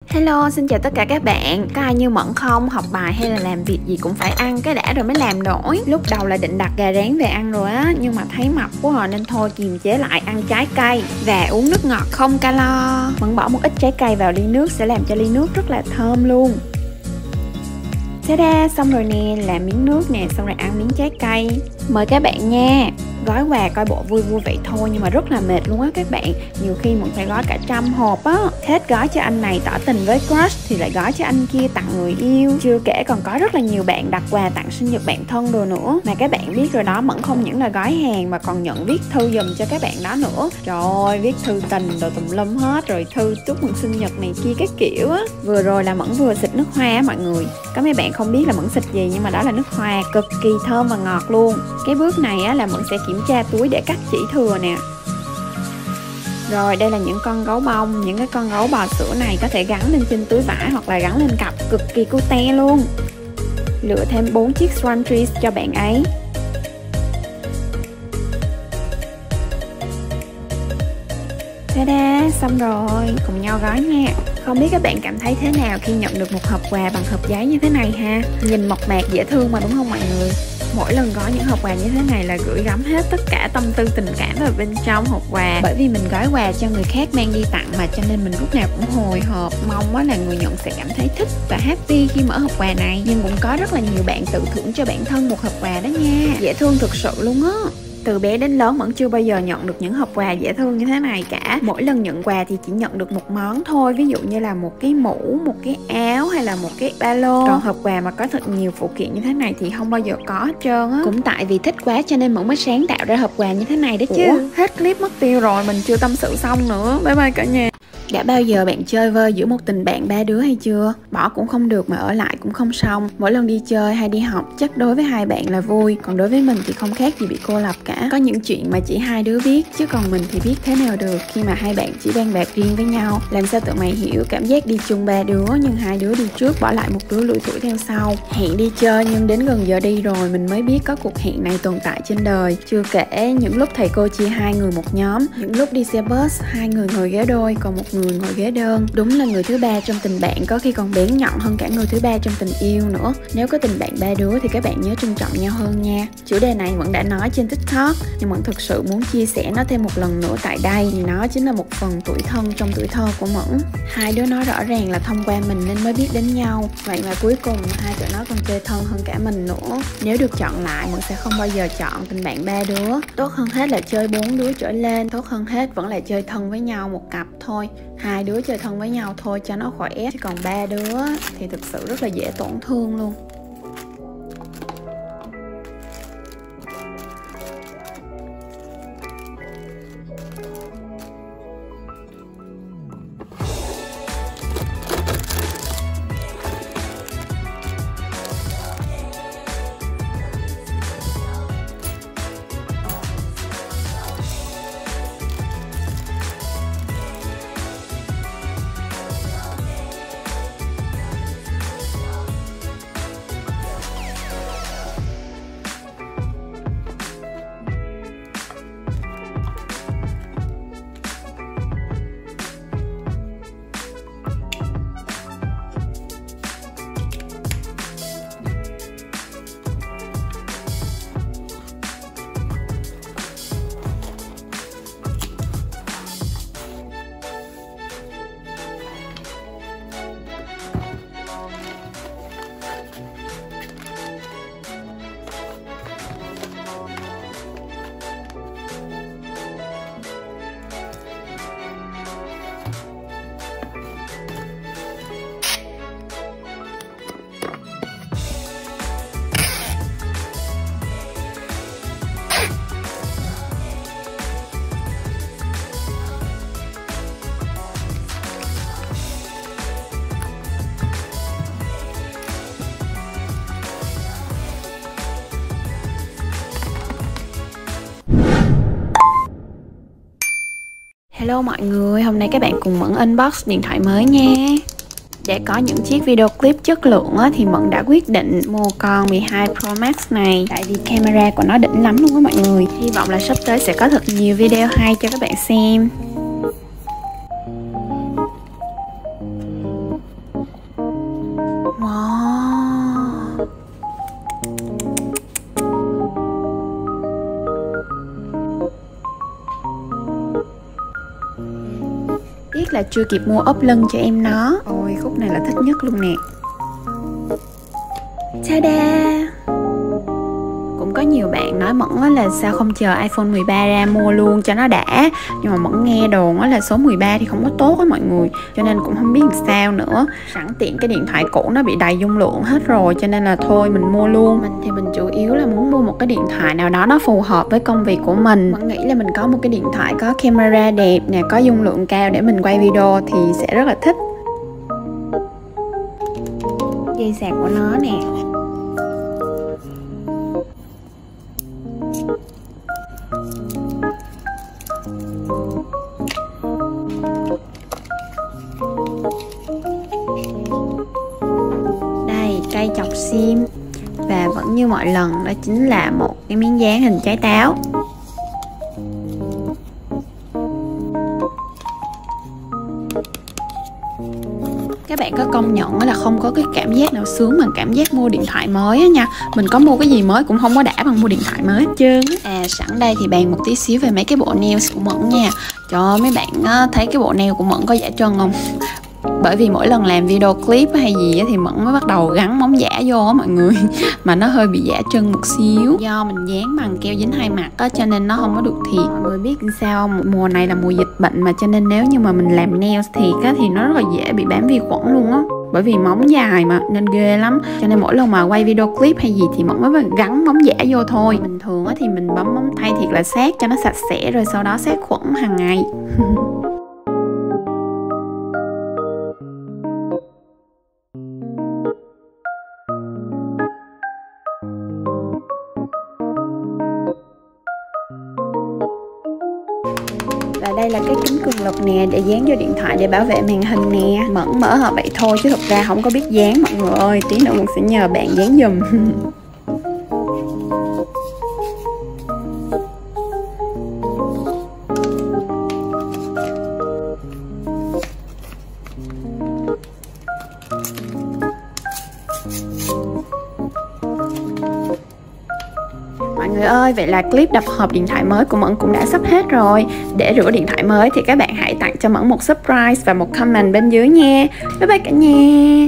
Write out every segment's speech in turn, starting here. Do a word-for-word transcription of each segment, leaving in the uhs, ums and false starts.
Hello, xin chào tất cả các bạn. Có ai như Mẫn không? Học bài hay là làm việc gì cũng phải ăn cái đã rồi mới làm nổi. Lúc đầu là định đặt gà rán về ăn rồi á, nhưng mà thấy mập quá à, nên thôi kiềm chế lại ăn trái cây và uống nước ngọt không calo. Mẫn bỏ một ít trái cây vào ly nước sẽ làm cho ly nước rất là thơm luôn. Ta-da, xong rồi nè, làm miếng nước nè, xong rồi ăn miếng trái cây. Mời các bạn nha. Gói quà coi bộ vui vui vậy thôi nhưng mà rất là mệt luôn á các bạn. Nhiều khi mình phải gói cả trăm hộp á. Hết gói cho anh này tỏ tình với crush thì lại gói cho anh kia tặng người yêu. Chưa kể còn có rất là nhiều bạn đặt quà tặng sinh nhật bạn thân đồ nữa. Mà các bạn biết rồi đó, Mẫn không những là gói hàng mà còn nhận viết thư giùm cho các bạn đó nữa. Trời ơi, viết thư tình đồ tùm lum hết, rồi thư chúc mừng sinh nhật này kia các kiểu á. Vừa rồi là Mẫn vừa xịt nước hoa á mọi người. Có mấy bạn không biết là Mẫn xịt gì nhưng mà đó là nước hoa, cực kỳ thơm và ngọt luôn. Cái bước này á là Mẫn sẽ kiểm tra túi để cắt chỉ thừa nè. Rồi đây là những con gấu bông. Những cái con gấu bò sữa này có thể gắn lên trên túi vải hoặc là gắn lên cặp, cực kỳ cute luôn. Lựa thêm bốn chiếc swan trees cho bạn ấy. Ta-da, xong rồi, cùng nhau gói nha. Không biết các bạn cảm thấy thế nào khi nhận được một hộp quà bằng hộp giấy như thế này ha? Nhìn mộc mạc dễ thương mà đúng không mọi người? Mỗi lần gói những hộp quà như thế này là gửi gắm hết tất cả tâm tư tình cảm vào bên trong hộp quà. Bởi vì mình gói quà cho người khác mang đi tặng mà, cho nên mình lúc nào cũng hồi hộp, mong là người nhận sẽ cảm thấy thích và happy khi mở hộp quà này. Nhưng cũng có rất là nhiều bạn tự thưởng cho bản thân một hộp quà đó nha. Dễ thương thực sự luôn á. Từ bé đến lớn vẫn chưa bao giờ nhận được những hộp quà dễ thương như thế này cả. Mỗi lần nhận quà thì chỉ nhận được một món thôi. Ví dụ như là một cái mũ, một cái áo hay là một cái ba lô. Còn hộp quà mà có thật nhiều phụ kiện như thế này thì không bao giờ có hết trơn á. Cũng tại vì thích quá cho nên Mẫn mới sáng tạo ra hộp quà như thế này đấy chứ. Ủa? Hết clip mất tiêu rồi, mình chưa tâm sự xong nữa. Bye bye cả nhà. Đã bao giờ bạn chơi vơi giữa một tình bạn ba đứa hay chưa? Bỏ cũng không được mà ở lại cũng không xong. Mỗi lần đi chơi hay đi học chắc đối với hai bạn là vui, còn đối với mình thì không khác gì bị cô lập cả. Có những chuyện mà chỉ hai đứa biết, chứ còn mình thì biết thế nào được khi mà hai bạn chỉ đang bạc riêng với nhau. Làm sao tụi mày hiểu cảm giác đi chung ba đứa nhưng hai đứa đi trước bỏ lại một đứa lủi thủi theo sau. Hẹn đi chơi nhưng đến gần giờ đi rồi mình mới biết có cuộc hẹn này tồn tại trên đời. Chưa kể những lúc thầy cô chia hai người một nhóm, những lúc đi xe bus hai người ngồi ghế đôi còn một người ngồi ghế đơn. Đúng là người thứ ba trong tình bạn có khi còn bén nhọn hơn cả người thứ ba trong tình yêu nữa. Nếu có tình bạn ba đứa thì các bạn nhớ trân trọng nhau hơn nha. Chủ đề này Mẫn đã nói trên TikTok nhưng Mẫn thực sự muốn chia sẻ nó thêm một lần nữa tại đây, vì nó chính là một phần tuổi thân trong tuổi thơ của Mẫn. Hai đứa nó rõ ràng là thông qua mình nên mới biết đến nhau, vậy mà cuối cùng hai tụi nó còn chơi thân hơn cả mình nữa. Nếu được chọn lại, Mẫn sẽ không bao giờ chọn tình bạn ba đứa. Tốt hơn hết là chơi bốn đứa trở lên. Tốt hơn hết vẫn là chơi thân với nhau một cặp thôi. Hai đứa chơi thân với nhau thôi cho nó khỏe, chứ còn ba đứa thì thực sự rất là dễ tổn thương luôn. Hello mọi người, hôm nay các bạn cùng Mẫn unbox điện thoại mới nha. Để có những chiếc video clip chất lượng á, thì Mẫn đã quyết định mua con mười hai Pro Max này. Tại vì camera của nó đỉnh lắm luôn á mọi người. Hy vọng là sắp tới sẽ có thật nhiều video hay cho các bạn xem. là chưa kịp mua ốp lưng cho em nó. Ôi khúc này là thích nhất luôn nè. Ta-da! Cũng có nhiều bạn nói Mẫn là sao không chờ iPhone mười ba ra mua luôn cho nó đã. Nhưng mà Mẫn nghe đồn là số mười ba thì không có tốt á mọi người, cho nên cũng không biết làm sao nữa. Sẵn tiện cái điện thoại cũ nó bị đầy dung lượng hết rồi, cho nên là thôi mình mua luôn. Mình thì mình chủ yếu là muốn mua một cái điện thoại nào đó nó phù hợp với công việc của mình. Mẫn nghĩ là mình có một cái điện thoại có camera đẹp nè, có dung lượng cao để mình quay video thì sẽ rất là thích. Dây sạc của nó nè. Đây, cây chọc sim. Và vẫn như mọi lần, đó chính là một cái miếng dán hình trái táo. Các bạn có công nhận là không có cái cảm giác nào sướng bằng cảm giác mua điện thoại mới á nha. Mình có mua cái gì mới cũng không có đã bằng mua điện thoại mới hết trơn. À sẵn đây thì bàn một tí xíu về mấy cái bộ nails của Mẫn nha. Trời ơi, mấy bạn thấy cái bộ nail của Mẫn có giả trân không? Bởi vì mỗi lần làm video clip hay gì thì Mẫn mới bắt đầu gắn móng giả vô á mọi người. Mà nó hơi bị giả trân một xíu. Do mình dán bằng keo dính hai mặt á, cho nên nó không có được thiệt. Mọi người biết sao không? Mùa này là mùa dịch bệnh mà, cho nên nếu như mà mình làm nails thiệt á thì nó rất là dễ bị bám vi khuẩn luôn á. Bởi vì móng dài mà nên ghê lắm. Cho nên mỗi lần mà quay video clip hay gì thì Mẫn mới gắn móng giả vô thôi. Bình thường á thì mình bấm móng tay thiệt là sát cho nó sạch sẽ, rồi sau đó sát khuẩn hàng ngày. Và đây là cái kính cường lực nè, để dán vô điện thoại để bảo vệ màn hình nè. Mẫn mở hộp vậy thôi chứ thực ra không có biết dán mọi người ơi. Tí nữa mình sẽ nhờ bạn dán giùm. Mọi người ơi, vậy là clip đập hộp điện thoại mới của Mẫn cũng đã sắp hết rồi. Để rửa điện thoại mới thì các bạn hãy tặng cho Mẫn một surprise và một comment bên dưới nha. Bye bye cả nhà.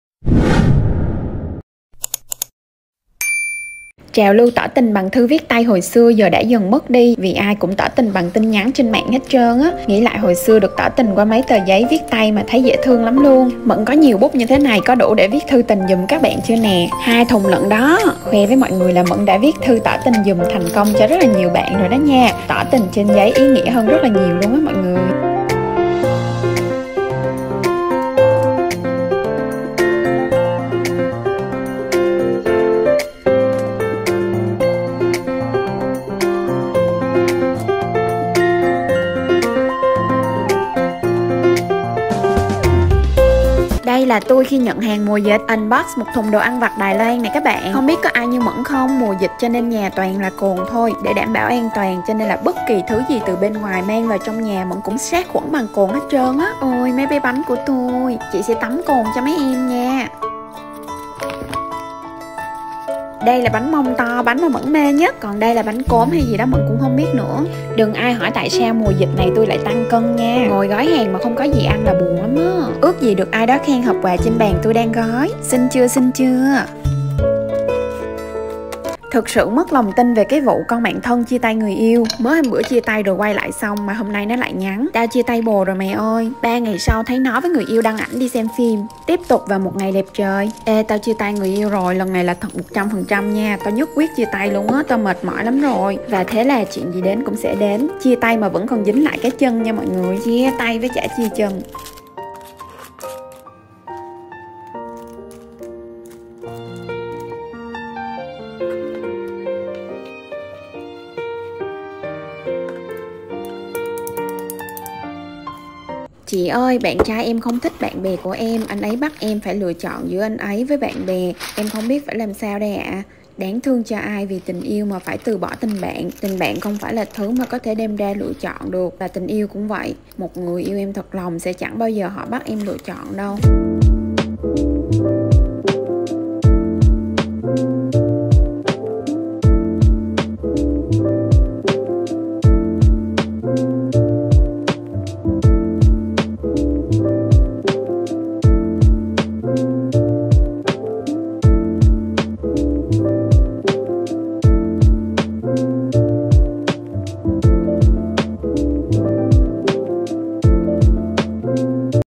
Trào lưu tỏ tình bằng thư viết tay hồi xưa giờ đã dần mất đi, vì ai cũng tỏ tình bằng tin nhắn trên mạng hết trơn á. Nghĩ lại hồi xưa được tỏ tình qua mấy tờ giấy viết tay mà thấy dễ thương lắm luôn. Mẫn có nhiều bút như thế này có đủ để viết thư tình giùm các bạn chưa nè? Hai thùng lận đó. Khoe với mọi người là Mẫn đã viết thư tỏ tình giùm thành công cho rất là nhiều bạn rồi đó nha. Tỏ tình trên giấy ý nghĩa hơn rất là nhiều luôn á mọi người. Đây là tôi khi nhận hàng mùa dịch, unbox một thùng đồ ăn vặt Đài Loan này các bạn. Không biết có ai như Mẫn không? Mùa dịch cho nên nhà toàn là cồn thôi. Để đảm bảo an toàn cho nên là bất kỳ thứ gì từ bên ngoài mang vào trong nhà Mẫn cũng sát khuẩn bằng cồn hết trơn á. Ôi mấy bé bánh của tôi, chị sẽ tắm cồn cho mấy em nha. Đây là bánh mông to, bánh mà Mẫn mê nhất. Còn đây là bánh cốm hay gì đó Mẫn cũng không biết nữa. Đừng ai hỏi tại sao mùa dịch này tôi lại tăng cân nha. Ngồi gói hàng mà không có gì ăn là buồn lắm á. Ước gì được ai đó khen hộp quà trên bàn tôi đang gói. Xin chưa, xin chưa. Thực sự mất lòng tin về cái vụ con bạn thân chia tay người yêu. Mới hôm bữa chia tay rồi quay lại xong mà hôm nay nó lại nhắn: tao chia tay bồ rồi mày ơi. Ba ngày sau thấy nó với người yêu đăng ảnh đi xem phim. Tiếp tục vào một ngày đẹp trời. Ê tao chia tay người yêu rồi, lần này là thật một trăm phần trăm nha. Tao nhất quyết chia tay luôn á, tao mệt mỏi lắm rồi. Và thế là chuyện gì đến cũng sẽ đến. Chia tay mà vẫn còn dính lại cái chân nha mọi người. Chia tay với chả chia chân. Chị ơi, bạn trai em không thích bạn bè của em. Anh ấy bắt em phải lựa chọn giữa anh ấy với bạn bè. Em không biết phải làm sao đây ạ. À. Đáng thương cho ai vì tình yêu mà phải từ bỏ tình bạn. Tình bạn không phải là thứ mà có thể đem ra lựa chọn được. Và tình yêu cũng vậy. Một người yêu em thật lòng sẽ chẳng bao giờ họ bắt em lựa chọn đâu.